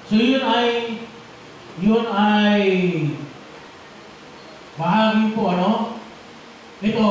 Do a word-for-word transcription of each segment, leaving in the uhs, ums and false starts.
So yun ay, yun ay bahagi po, ano? Ito,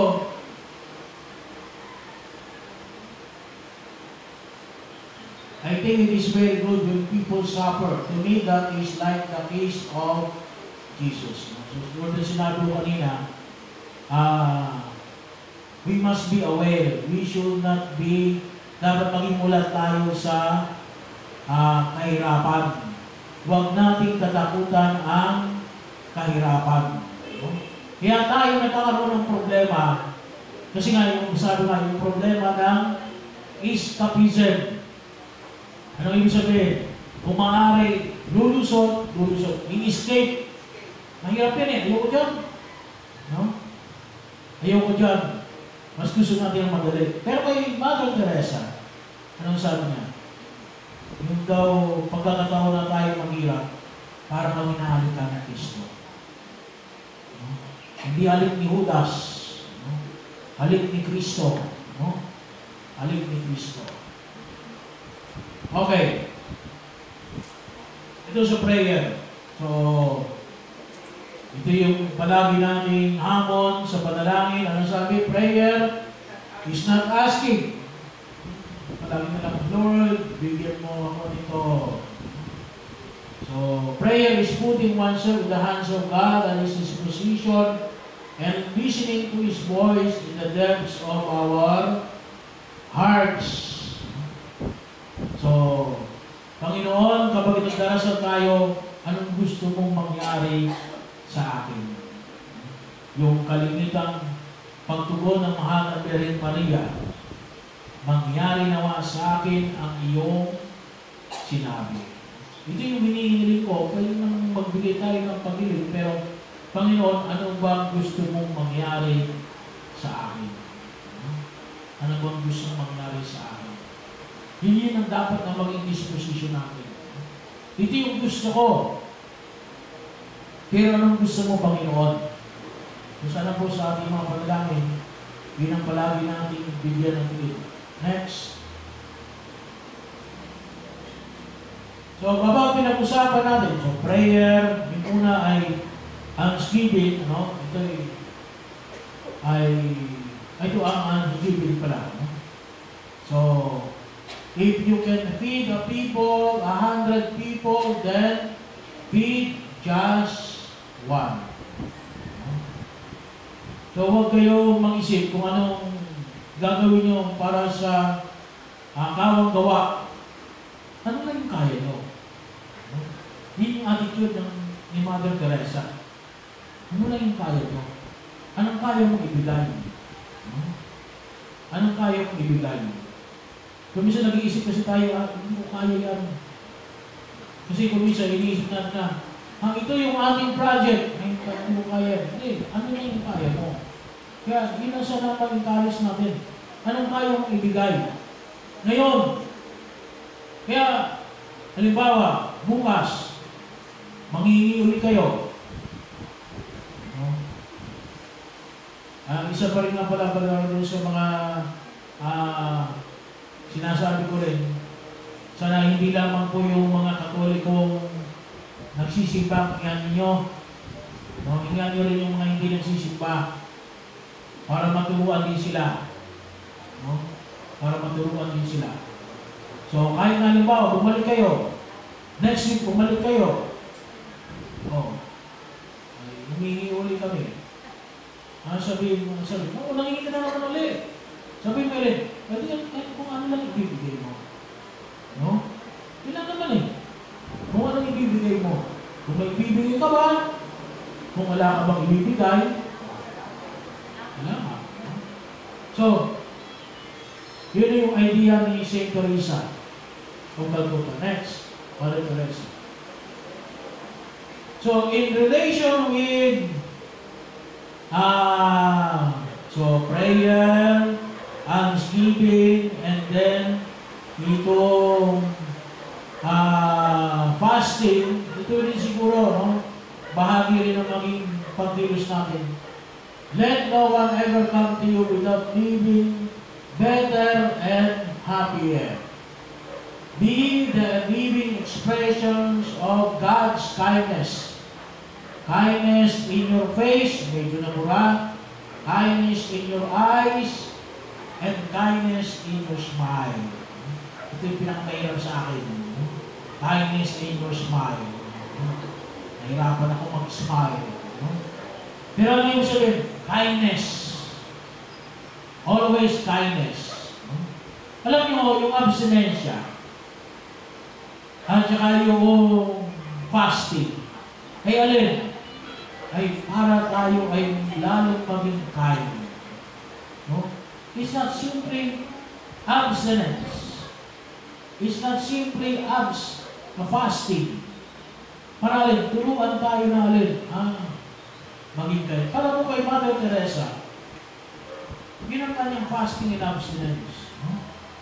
I think it is very good when people suffer. To me, that is like the case of Jesus. So, siguro na sinabi ko kanina, ah, we must be aware. We should not be, dapat maging mulat tayo sa ah, kahirapan. Huwag nating katakutan ang kahirapan. No? Kaya tayo nagkakaroon ng problema, kasi nga yung sabi nga, yung problema ng escapism. Ano ibig sabihin? Kung maaari, lulusot, lulusot. I-escape. Mahirap yan eh. Ayoko dyan. No? Ayoko dyan. Mas gusto natin ang madali. Pero kay Mother Teresa, anong sabi niya? Yung daw, pagkakataon na tayo maghirap, para kami nahalikan ng Kristo. No? Hindi halik ni Judas. No? Halik ni Kristo. No? Halik ni Kristo. Okay. Ito sa prayer. So, ito yung palagi nating hamon sa panalangin. Ano sabi? Prayer is not asking. Palagi na lang, Lord, bigyan mo ako nito. So, prayer is putting oneself in the hands of God and His disposition and listening to His voice in the depths of our hearts. So, Panginoon, kapag nagdarasal tayo, anong gusto mong mangyari sa akin? Yung kalimitang pagtugon ng mahal na Birhen Maria, mangyari nawa sa akin ang iyong sinabi. Ito yung hinihiling ko, pwede naman magbigay tayo ng pag-ibig, pero Panginoon, ano ba gusto mong mangyari sa akin? Ano bang gusto mong mangyari sa akin? Hindi ang dapat na maging disposition natin. Ito yung gusto ko. Pero anong gusto mo, Panginoon? So sana po sa ating mga panalangin, yun ang palagi natin bigyan ng tingin. Next. So, kapag pinag-usapan natin, so prayer, yung una ay thanksgiving, ano? Ito ay, ay, ito ang thanksgiving pala. No? So, if you can feed a people, a hundred people, then feed just one. So, huwag kayo mag-isip kung anong gagawin nyo para sa uh, kawang gawa. Ano na yung kaya nyo? Hindi yung attitude ng, ni Mother Teresa. Ano na yung kaya nyo? Anong kaya mong ibigay? Anong kaya mong ibigay? Kung minsan nag-iisip kasi tayo, ah, hindi ko kaya yan. Kasi kung minsan iniisip natin na, ah, ito yung ating project, ay, hindi ko kaya. Hindi, ano na yung kaya mo? Kaya, yun ang sana pag-encourage natin. Anong kaya mong ibigay? Ngayon, kaya, halimbawa, bukas, manghihingi ulit kayo. No? Ah, isa pa rin nga pala pala doon sa mga ah, sinasabi ko rin, sana hindi lamang po yung mga Katolikong nagsisimba, hingan ninyo. No, hingan nyo rin yung mga hindi nagsisimba para maturuan din sila. No? Para maturuan din sila. So, kahit na halimbawa, bumalik kayo. Next week, bumalik kayo. Oh, ay, humingi ulit kami. Ano sabihin mo? Sabihin mo, oh, nangingi ka na naman ulit. Sabihin mo rin, pwede yan, kahit kung ano lang ibibigay mo. No? Kailan naman eh. Kung anong ibibigay mo. Kung may ibibigay ka ba? Kung wala ka bang ibibigay, wala ka. So, yun yung idea ni Saint Teresa. Kung Calcutta. Next, Mother Teresa. So, in relation with ah, so prayer, thanksgiving, and then itong uh, fasting, ito rin siguro, no? Bahagi rin ng maging pagkilos natin. Let no one ever come to you without living better and happier. Be the living expressions kindness. Kindness in your face, medyo nabura. Kindness in your eyes, and kindness in your smile. Ito yung pinakamahirap sa akin. Kindness in your smile. Nahirapan ako mag-smile. Pero ano yung sabihin? Kindness. Always kindness. Alam niyo, yung abstinensya, at saka yung fasting, ay alin? Ay para tayo ay lalong maging kind. No? It's not simply abstinence. It's not simply abs, na fasting. Para alin, turuan tayo na alin, ah, maging kind. Para po kay Mother Teresa, yun ang kanyang fasting and abstinence. No?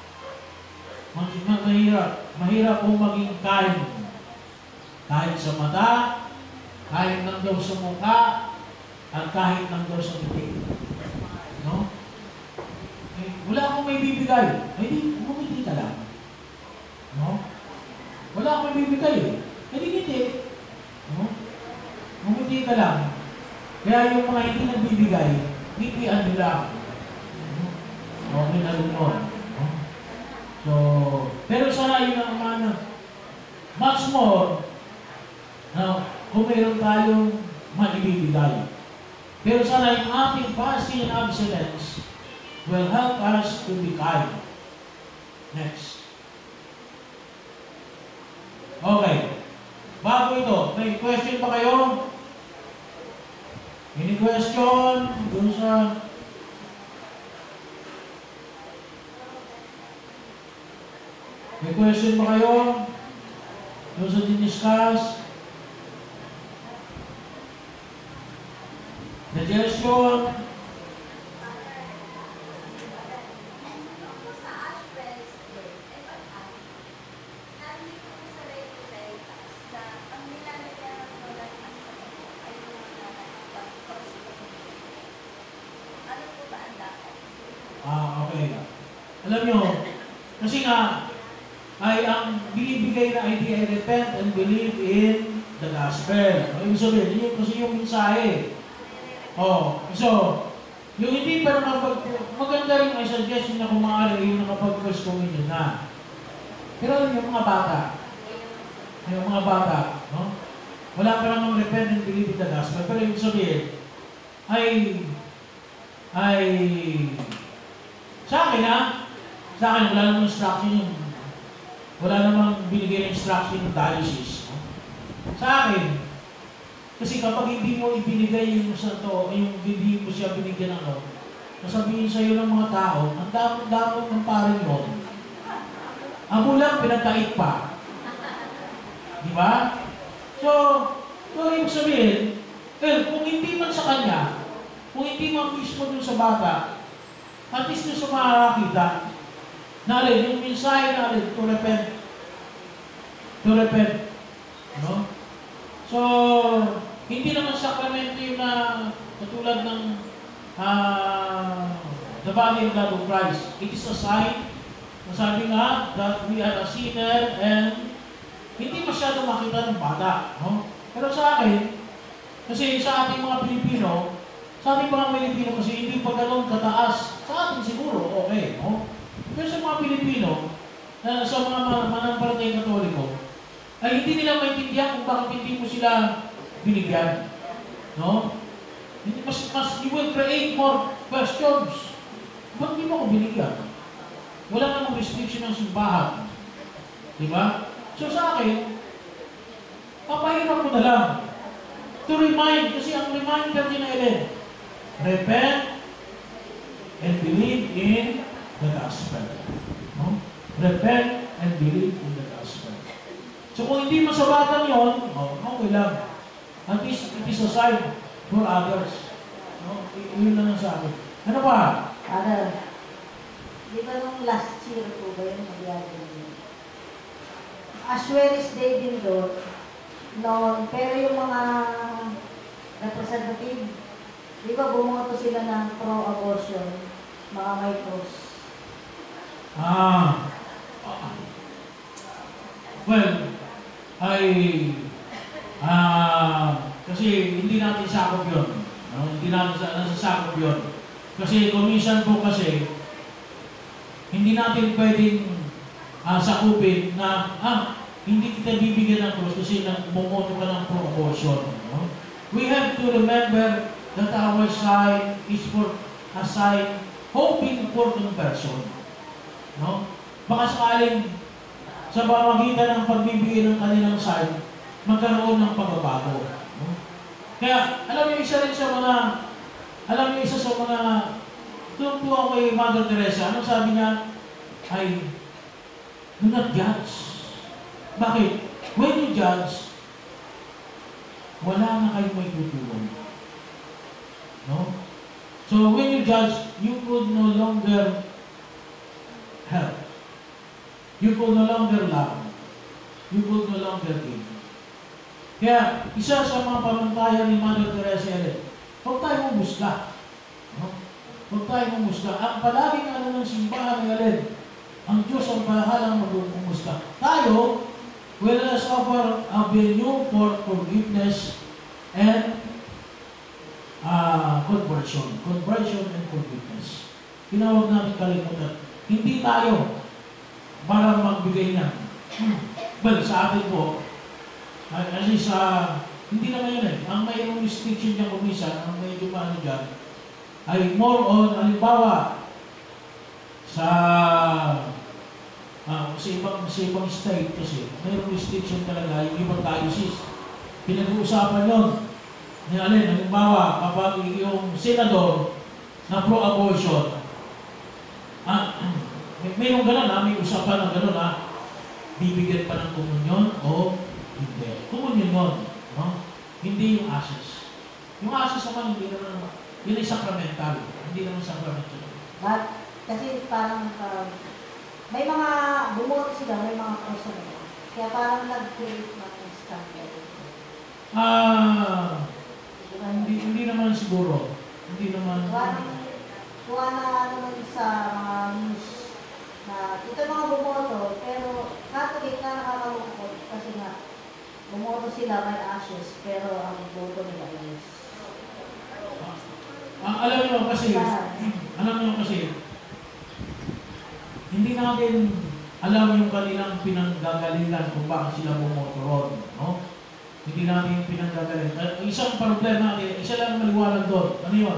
Mahirap. Mahirap po maging kind. Kahit sa mata, kahit lang daw sa mukha, at kahit lang daw sa ngiti. No? Eh, wala akong may bibigay. Ay di, umungiti ka lang. No? Wala akong may bibigay eh. Ay di ngiti. No? Umungiti ka lang. Kaya yung mga hindi nagbibigay, ngitian nyo lang. No? Okay na rin nun. No? So, pero sana yun ang mana. Much more, no? Kung mayroon tayong maibibigay. Pero sana yung ating fasting and abstinence will help us to be kind. Next. Okay. Bago ito, may question pa kayo? Any question? Doon sa... May question pa kayo? Doon sa diniscuss? Suggestion? Ah, okay. Alam nyo, kasi nga, ay ang binibigay na idea ay repent and believe in the gospel. Ibig sabihin, yun kasi yung mensahe. Oh, so, yung hindi pa nakapag... Maganda rin ay suggestion na kung maaari yung nakapag-first communion na. Pero yung mga bata, yung mga bata, no? Wala pa namang repent and believe in the gospel. Pero yung sabihin, ay... ay... Sa akin ha? Sa akin, wala namang instruction yung... Wala namang binigay ng instruction ng diocese. No? Sa akin, kasi kapag hindi mo ibinigay yung santo, yung hindi mo siya binigyan ng ano, nasabihin sa iyo ng mga tao, ang damot-damot ng paring yun. Ang ulang pinagkait pa. Di ba? So, so yung sabihin, well, kung hindi man sa kanya, kung hindi man mismo dun sa bata, at least dun sa makakakita, na rin, yung mensahe na rin, to repent. To repent. No? So, hindi naman sakramento yung na katulad ng uh, the body and blood of Christ. It is a sign, masabi nga, that we are a sinner and hindi masyado makita ng bata. No? Pero sa akin, kasi sa ating mga Pilipino, sa ating mga Pilipino kasi hindi pa ganun kataas. Sa atin siguro, okay. No? Pero sa mga Pilipino, uh, sa mga manampalatayang Katoliko, ay hindi nila maintindihan kung bakit hindi mo sila binigyan. No? Mas, mas, you will create more questions. Ba't hindi mo ako binigyan? Wala namang restriction ng simbahan. Diba? So sa akin, papahirap ko na lang. To remind, kasi ang reminder din na Ellen, repent and believe in the gospel. No? Repent and believe in the gospel. So kung hindi masabatan yun, oh, okay lang. At least it is a sign for others. No? I- yun lang ang sabi. Ano pa? Father, di ba nung last year po ba yung nagyari niyo? Assueris Day din doon, noon, pero yung mga representative, di ba bumoto sila ng pro-abortion, mga may cross? Ah. Well, I nasasakop yun. No? Hindi natin sa, nasasakop yun. Kasi commission po kasi, hindi natin pwedeng uh, sakupin na, ah, hindi kita bibigyan ng cross kasi bumoto ka ng pro-abortion. No? We have to remember that our side is for a side hoping for conversion. No? Baka sakaling sa pamamagitan ng pagbibigay ng kanilang side, magkaroon ng pagbabago. No? Kaya, alam niyo, isa rin sa mga, alam niyo, isa sa mga, tuwa ko kay Mother Teresa, anong sabi niya? Ay, do not judge. Bakit? When you judge, wala na kayong may tutulong. No? So, when you judge, you could no longer help. You could no longer love. You could no longer give. Kaya, isa sa mga pamantayan ni Mother Teresa Ellen, huwag tayo mumusga. No? Huwag tayo mumusga. Ang palaging ano ng simbahan ni Ellen, ang Diyos ang bahalang mag-umusga. Tayo, will us offer a venue for forgiveness and uh, conversion. Conversion and forgiveness. Tinawag natin kalimutan. Hindi tayo para magbigay niya. Well, sa atin po, kasi sa, hindi naman yun eh, ang mayroong restriction niya kumisan, ang may dumano dyan, ay more on, halimbawa, sa, uh, sa, ibang, sa ibang state kasi, mayroong restriction talaga, yung ibang diocese. Pinag-uusapan yun. Ni Alin, halimbawa, kapag yung senador na pro-abortion, ah, may mayroong gano'n ha, may usapan ng gano'n ha, bibigyan pa ng komunyon o hindi. Komunyon nun, no? Hindi yung ashes. Yung ashes naman, hindi naman, yun ay sacramental, hindi naman sacramental. But, kasi parang, uh, may mga bumoto sila, may mga cross nila. Kaya parang nag-create ng scandal. Ah, hindi, hindi naman siguro. Hindi naman. Kuha na ano sa mga news na ito mga bumoto, pero Catholic na nakakalungkot kasi nga bumoto sila may ashes, pero ang boto nila is Ah, alam niyo kasi, alam niyo kasi, hindi natin alam yung kanilang pinanggagalingan kung bakit sila bumoto ron, no? Hindi natin pinanggagalingan. Isang problema natin, isa lang maliwanag doon. Ano yun?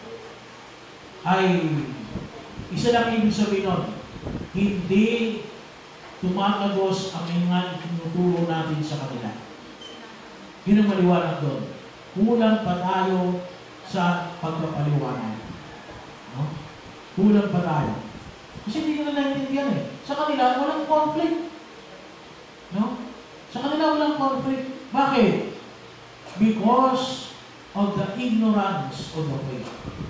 Ay, isa lang ibig sabihin nun, hindi tumatagos ang mga tinuturo natin sa kanila. Yun ang maliwanag doon. Kulang pa tayo sa pagpapaliwanag. No? Kulang pa tayo. Kasi hindi nila naintindihan eh. Sa kanila, walang conflict. No? Sa kanila, walang conflict. Bakit? Because of the ignorance of the faith.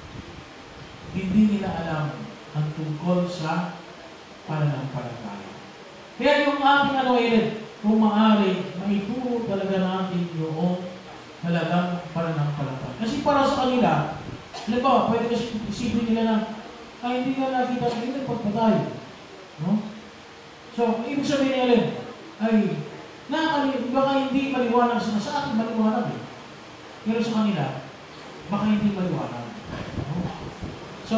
Hindi nila alam ang tungkol sa pananampalataya. Kaya yung ating ano yun, kung maaari, maituro talaga natin yung talagang pananampalataya. Kasi para sa kanila, halimbawa, pwede kasi isipin nila na, ay, hindi ka nakita, hindi na pagpatay. No? So, ibig sabihin nila, ay, nakakali, baka hindi maliwanag sa, sa atin maliwanag eh. Pero sa kanila, baka hindi maliwanag. No? So,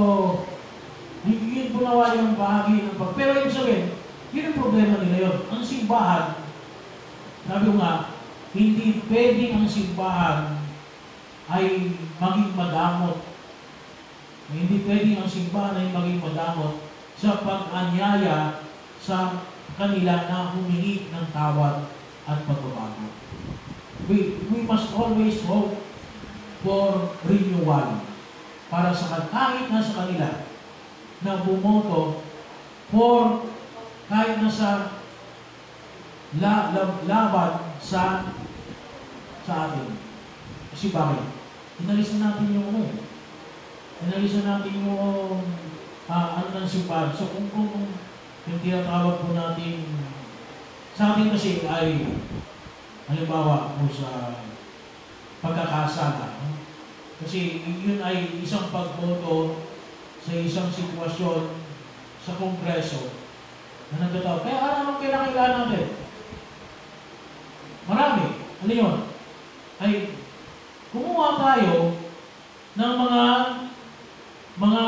yun po nawa yung bahagi ng pag... Pero ibig sabihin, yun ang problema nila yun. Ang simbahan, sabi ko nga, hindi pwedeng ang simbahan ay maging madamot. Hindi pwedeng ang simbahan ay maging madamot sa pag-anyaya sa kanila na humingi ng tawad at pagbabago. We, we must always hope for renewal para sa kahit na sa kanila na bumoto for kahit na sa la, la, laban sa sa atin. Kasi bakit? Inalis na natin yung ano eh. Inalis na natin yung uh, ano ng simbahan. So kung kung yung tinatawag po natin sa atin kasi ay halimbawa po sa pagkakasala. No? Kasi yun ay isang pagboto sa isang sitwasyon sa Kongreso na nagtatawag. Kaya ano naman kailangan natin? Marami. Ano yun? Ay kumuha tayo ng mga mga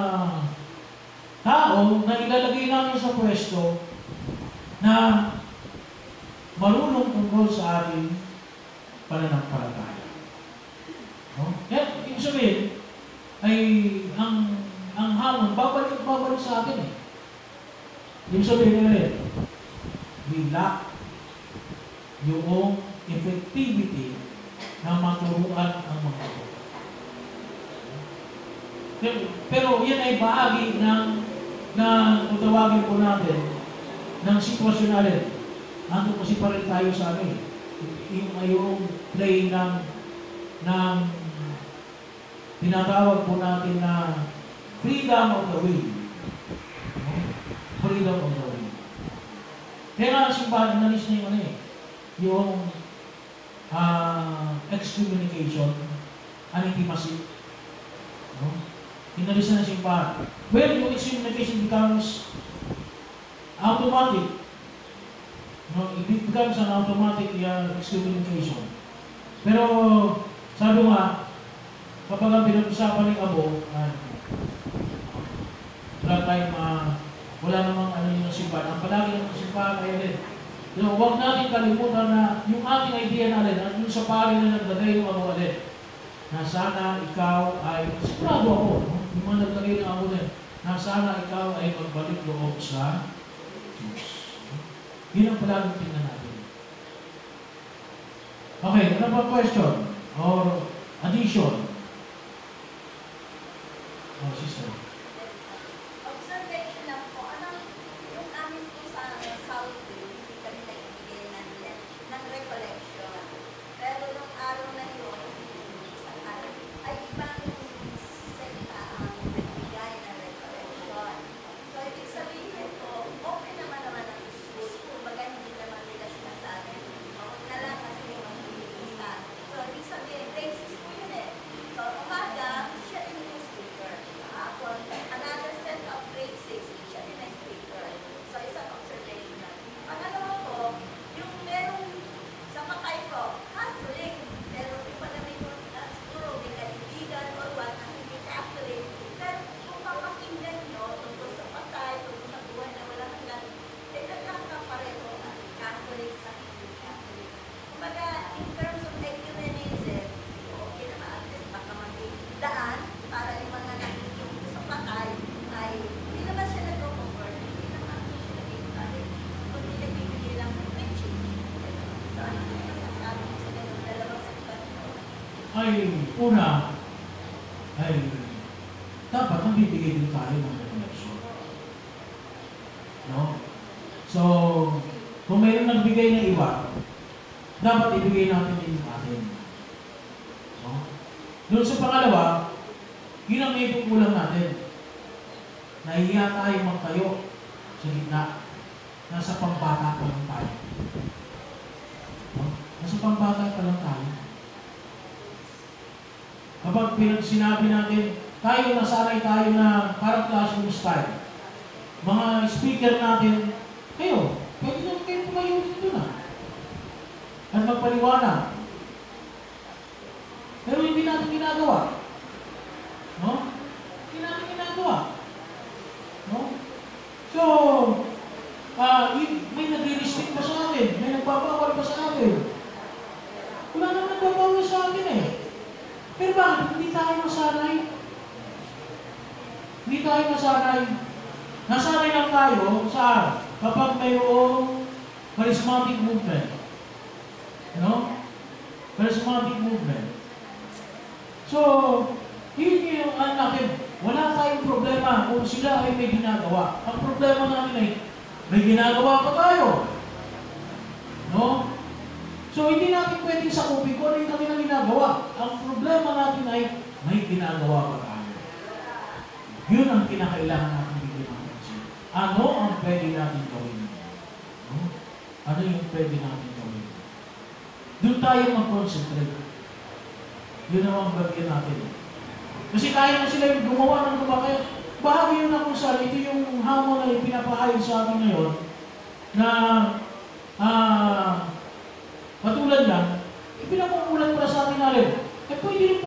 tao na ilalagay natin sa pwesto na marunong tungkol sa ating pananampalataya. No? Kaya, ibig sabihin, ay ang ang hamon, babalik babalik sa atin eh. Ibig sabihin nila, we lack yung effectivity na maturuan ang mga tao. Pero, pero yan ay bahagi ng na utawagin po natin ng sitwasyon natin. Nandun kasi pa rin tayo sa amin. Yung ayong play ng ng tinatawag po natin na freedom of the will. Freedom of the will. Kaya nga simbahan, inalis na yung ano eh, yung uh, excommunication, anitimacy. No? Inalis na ng simbahan. Well, yung excommunication becomes automatic. No? It becomes an automatic uh, excommunication. Pero, sabi nga, kapag ang pinag-usapan ng abo, uh, wala tayong, uh, wala namang ano yung simbahan. Ang palagi ng simbahan ay din. You know, huwag natin kalimutan na yung ating idea natin, at yung sa pari na naglagay yung abo alin, na sana ikaw ay, sigurado ako, no? Yung mga naglagay ng abo din, na sana ikaw ay magbalik loob sa Diyos. Yun ang palaging tingnan natin. Okay, ano ba question? Or addition? Oh, sister. Observation lang po, anong yung amin po sa South View, hindi kami nagbigay ng, ng recollection. Pero nung araw na yun, isang araw, ay ibang sekta ang nagbigay ng recollection. So, ibig sabihin po, open naman naman ang school. Kumbaga, hindi naman nila sinasabi. Huwag na lang kasi yung mag-iisa. So, ibig sabihin, grade six po yun eh. So, umaga, siya din yung speaker. Hapon, another set of grade six, siya din ang speaker. So, isang observation na. Pangalawa po, yung merong sa Makay po, Catholic, pero di pa namin po, uh, siguro may kaibigan or what, na hindi Catholic. Pero kung papakinggan nyo, tungkol sa patay, tungkol sa buhay na wala hanggang, eh, nagkakapareho ang Catholic sa hindi Catholic. Kumbaga, in terms of ecumenism, okay naman, at least baka maging daan para yung mga nakikyung sa patay ay hindi naman siya nag-convert, hindi naman siya nag-incarnate, kundi nagbibigay lang ng preaching. So, ano yung masasabi mo sa ganun dalawang sitwasyon? Ay, una, ay, dapat nabibigay din tayo ng recollection. No? So, kung mayroong nagbigay ng iba, dapat ibigay natin din yung atin. No? Doon sa pangalawa, yun ang may kukulang natin. Nahihiya tayo magtayo sa gitna. Nasa pambata pa lang tayo. No? Nasa pambata pa lang tayo. Kapag pinag sinabi natin, tayo nasanay tayo na parang classroom style. Mga speaker natin, kayo, pwede naman kayo pumayo dito na. At magpaliwanag. Pero hindi natin ginagawa. No? Hindi natin ginagawa. No? So, uh, may nagre-restrict pa sa akin. May nagpapawal pa sa akin. Wala naman nagpapawal sa akin eh. Pero bakit? Hindi tayo masanay. Hindi tayo masanay. Nasanay lang tayo saan? Kapag mayroong charismatic movement. No? Charismatic movement. So, yun yung ano natin. Wala tayong problema kung sila ay may ginagawa. Ang problema natin ay may ginagawa pa tayo. No? So, hindi natin pwedeng sakupin kung ano yung kanilang ginagawa. Ang problema natin ay may ginagawa pa tayo. Yun ang kinakailangan natin bigyan ng pansin. Ano ang pwede natin gawin? No? Ano yung pwede natin gawin? Doon tayo mag-concentrate. Yun ang bagay natin. Kasi kaya na sila yung gumawa ng gumawa. Bahagi yun na kung saan, ito yung hamon na yung pinapahayag sa atin ngayon na ah, uh, patulad lang, ipinapamulan para sa atin natin. Ay, pwede rin